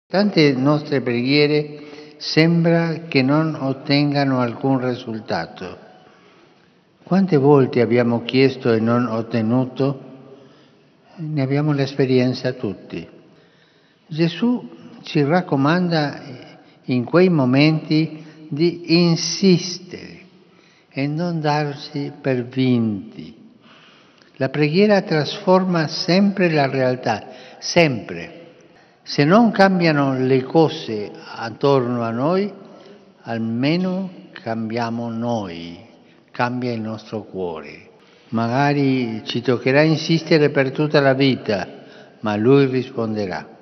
Tante nostre preghiere sembra che non ottengano alcun risultato. Quante volte abbiamo chiesto e non ottenuto? Ne abbiamo l'esperienza tutti. Gesù ci raccomanda in quei momenti di insistere e non darsi per vinti. La preghiera trasforma sempre la realtà, sempre. Se non cambiano le cose attorno a noi, almeno cambiamo noi, cambia il nostro cuore. Magari ci toccherà insistere per tutta la vita, ma Lui risponderà.